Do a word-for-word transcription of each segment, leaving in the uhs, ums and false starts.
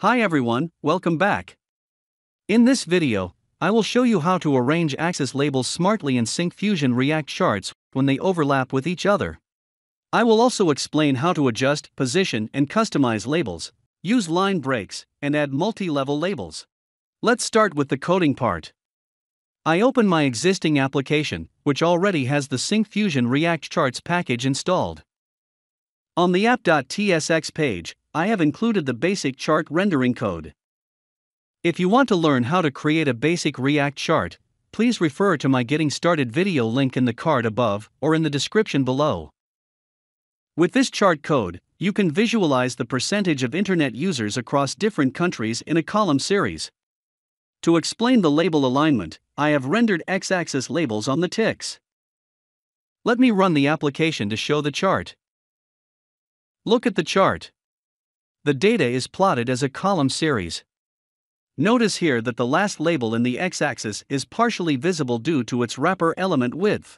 Hi everyone, welcome back. In this video, I will show you how to arrange axis labels smartly in Syncfusion React charts when they overlap with each other. I will also explain how to adjust, position, and customize labels, use line breaks, and add multi-level labels. Let's start with the coding part. I open my existing application, which already has the Syncfusion React Charts package installed. On the app.tsx page, I have included the basic chart rendering code. If you want to learn how to create a basic React chart, please refer to my Getting Started video link in the card above or in the description below. With this chart code, you can visualize the percentage of internet users across different countries in a column series. To explain the label alignment, I have rendered x-axis labels on the ticks. Let me run the application to show the chart. Look at the chart. The data is plotted as a column series. Notice here that the last label in the x-axis is partially visible due to its wrapper element width.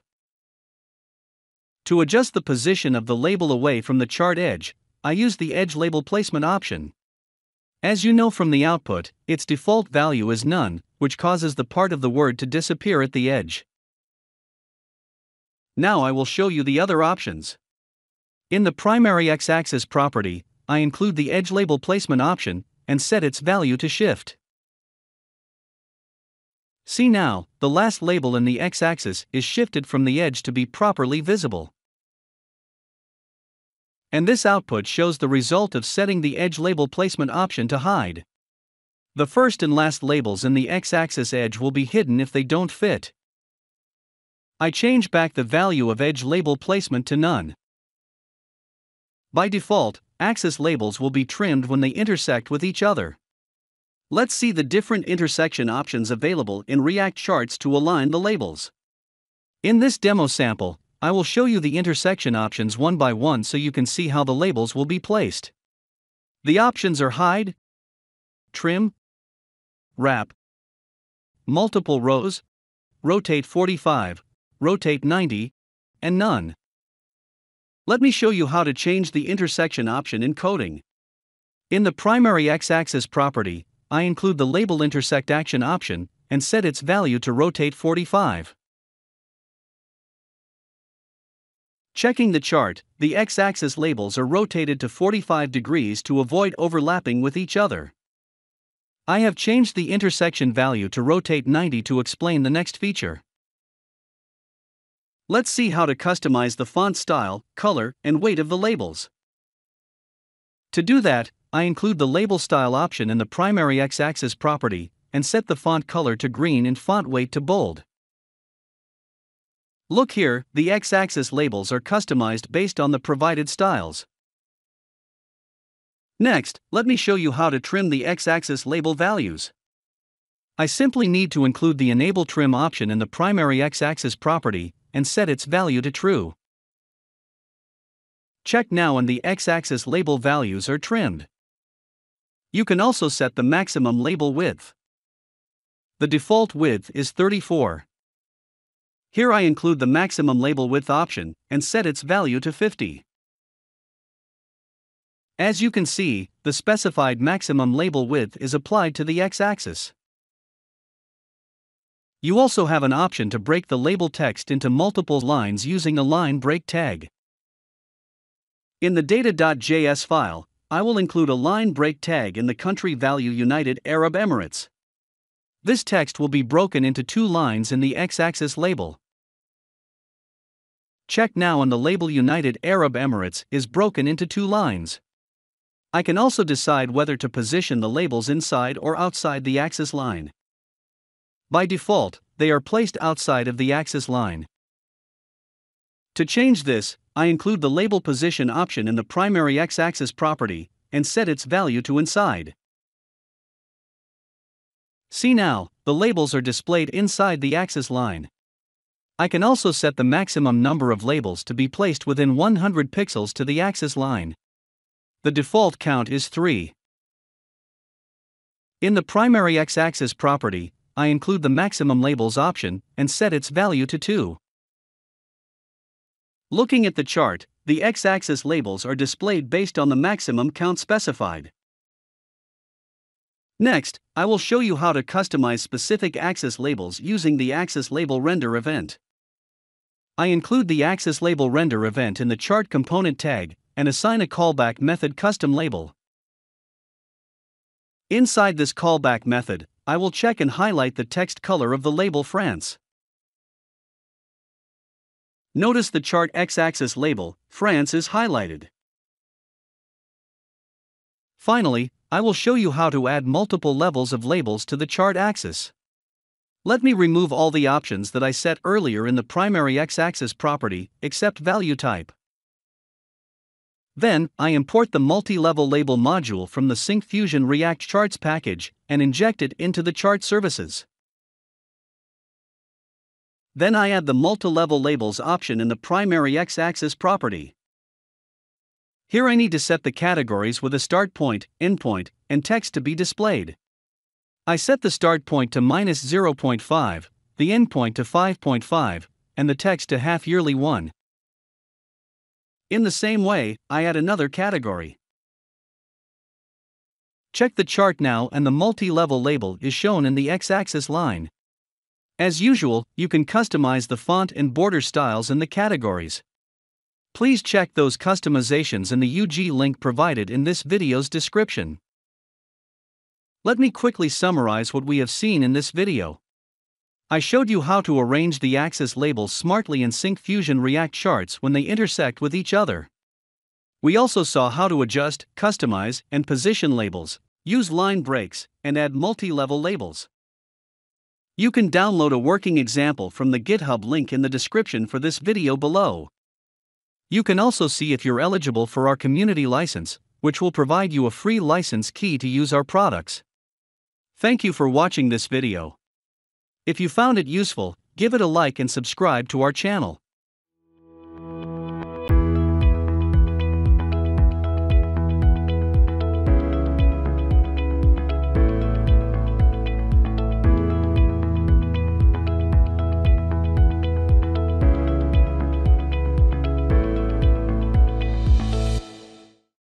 To adjust the position of the label away from the chart edge, I use the Edge Label Placement option. As you know from the output, its default value is none, which causes the part of the word to disappear at the edge. Now I will show you the other options. In the primary x-axis property, I include the Edge Label Placement option and set its value to Shift. See now, the last label in the x-axis is shifted from the edge to be properly visible. And this output shows the result of setting the Edge Label Placement option to hide. The first and last labels in the x-axis edge will be hidden if they don't fit. I change back the value of Edge Label Placement to none. By default, axis labels will be trimmed when they intersect with each other. Let's see the different intersection options available in React Charts to align the labels. In this demo sample, I will show you the intersection options one by one so you can see how the labels will be placed. The options are Hide, Trim, Wrap, Multiple Rows, Rotate forty-five, Rotate ninety, and None. Let me show you how to change the intersection option in coding. In the primary x-axis property, I include the Label Intersect Action option and set its value to Rotate forty-five. Checking the chart, the x-axis labels are rotated to forty-five degrees to avoid overlapping with each other. I have changed the intersection value to Rotate ninety to explain the next feature. Let's see how to customize the font style, color, and weight of the labels. To do that, I include the Label Style option in the primary x-axis property and set the font color to green and font weight to bold. Look here, the x-axis labels are customized based on the provided styles. Next, let me show you how to trim the x-axis label values. I simply need to include the Enable Trim option in the primary x-axis property and set its value to True. Check now and the x-axis label values are trimmed. You can also set the maximum label width. The default width is thirty-four. Here I include the maximum label width option and set its value to fifty. As you can see, the specified maximum label width is applied to the x-axis. You also have an option to break the label text into multiple lines using a line break tag. In the data.js file, I will include a line break tag in the country value United Arab Emirates. This text will be broken into two lines in the x-axis label. Check now and the label United Arab Emirates is broken into two lines. I can also decide whether to position the labels inside or outside the axis line. By default, they are placed outside of the axis line. To change this, I include the Label Position option in the primary x-axis property and set its value to inside. See now, the labels are displayed inside the axis line. I can also set the maximum number of labels to be placed within one hundred pixels to the axis line. The default count is three. In the primary x-axis property, I include the Maximum Labels option and set its value to two. Looking at the chart, the x-axis labels are displayed based on the maximum count specified. Next, I will show you how to customize specific Axis labels using the Axis Label Render event. I include the Axis Label Render event in the chart component tag and assign a callback method custom label. Inside this callback method, I will check and highlight the text color of the label France. Notice the chart X-axis label, France, is highlighted. Finally, I will show you how to add multiple levels of labels to the chart axis. Let me remove all the options that I set earlier in the primary X-axis property, except value type. Then, I import the multi-level label module from the Syncfusion React Charts package and inject it into the chart services. Then I add the multi-level labels option in the primary X-axis property. Here I need to set the categories with a start point, end point, and text to be displayed. I set the start point to minus zero point five, the end point to five point five, and the text to half yearly one. In the same way, I add another category. Check the chart now and the multi-level label is shown in the X-axis line. As usual, you can customize the font and border styles in the categories. Please check those customizations in the U G link provided in this video's description. Let me quickly summarize what we have seen in this video. I showed you how to arrange the Axis labels smartly in Syncfusion React charts when they intersect with each other. We also saw how to adjust, customize, and position labels, use line breaks, and add multi-level labels. You can download a working example from the GitHub link in the description for this video below. You can also see if you're eligible for our community license, which will provide you a free license key to use our products. Thank you for watching this video. If you found it useful, give it a like and subscribe to our channel.